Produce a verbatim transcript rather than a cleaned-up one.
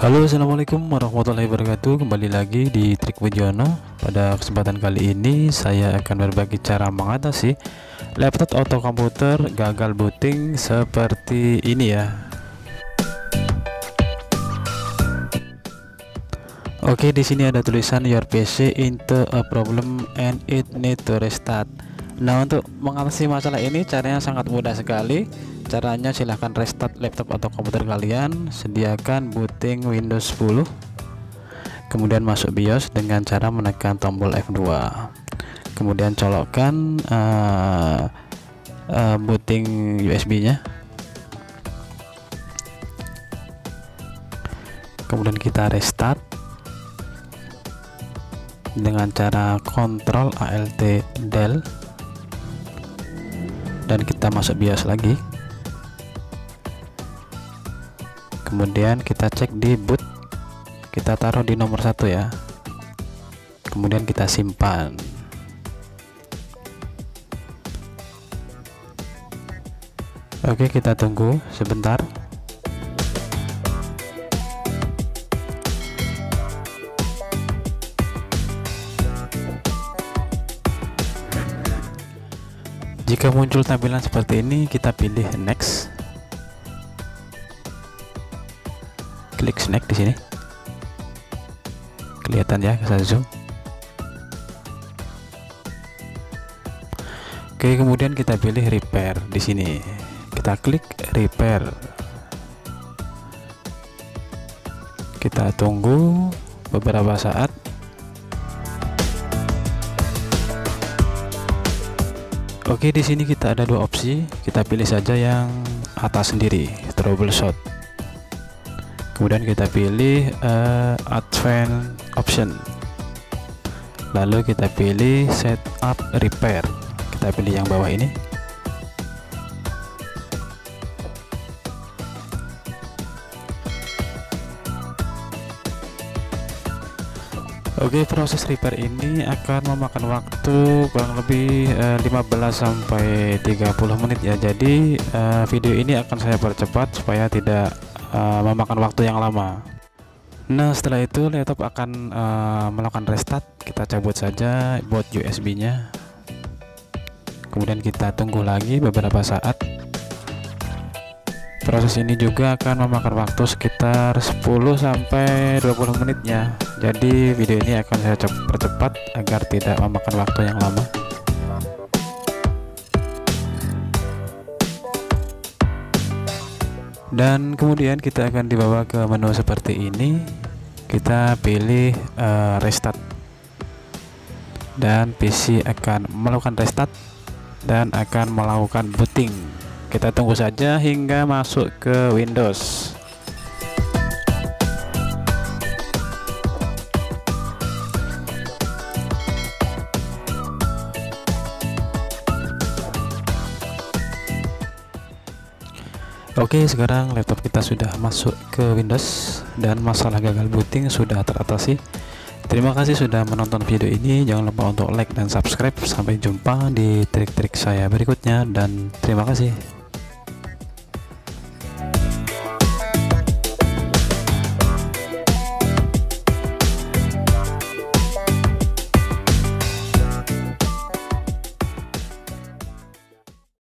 Halo, assalamualaikum warahmatullahi wabarakatuh. Kembali lagi di Trik Widyono. Pada kesempatan kali ini saya akan berbagi cara mengatasi laptop atau komputer gagal booting seperti ini ya. Oke, di sini ada tulisan your P C into a problem and it need to restart. Nah, untuk mengatasi masalah ini caranya sangat mudah sekali. Caranya silahkan restart laptop atau komputer kalian, sediakan booting Windows sepuluh, kemudian masuk BIOS dengan cara menekan tombol F dua, kemudian colokkan uh, uh, booting U S B nya, kemudian kita restart dengan cara Ctrl Alt Del, dan kita masuk BIOS lagi. Kemudian kita cek di boot, kita taruh di nomor satu ya, kemudian kita simpan. Oke, kita tunggu sebentar. Jika muncul tampilan seperti ini, kita pilih next. Klik snack di sini. Kelihatan ya, saya zoom. Oke, kemudian kita pilih repair di sini. Kita klik repair. Kita tunggu beberapa saat. Oke, di sini kita ada dua opsi. Kita pilih saja yang atas sendiri, troubleshoot. Kemudian kita pilih uh, advanced option, lalu kita pilih setup repair, kita pilih yang bawah ini. Oke, proses repair ini akan memakan waktu kurang lebih uh, lima belas sampai tiga puluh menit ya. Jadi uh, video ini akan saya percepat supaya tidak Uh, memakan waktu yang lama. Nah, setelah itu laptop akan uh, melakukan restart. Kita cabut saja boot U S B nya, kemudian kita tunggu lagi beberapa saat. Proses ini juga akan memakan waktu sekitar sepuluh sampai dua puluh menit ya. Jadi video ini akan saya percepat agar tidak memakan waktu yang lama. Dan kemudian kita akan dibawa ke menu seperti ini. Kita pilih uh, restart, dan P C akan melakukan restart dan akan melakukan booting. Kita tunggu saja hingga masuk ke Windows. Oke, sekarang laptop kita sudah masuk ke Windows dan masalah gagal booting sudah teratasi. Terima kasih sudah menonton video ini. Jangan lupa untuk like dan subscribe. Sampai jumpa di trik-trik saya berikutnya, dan terima kasih.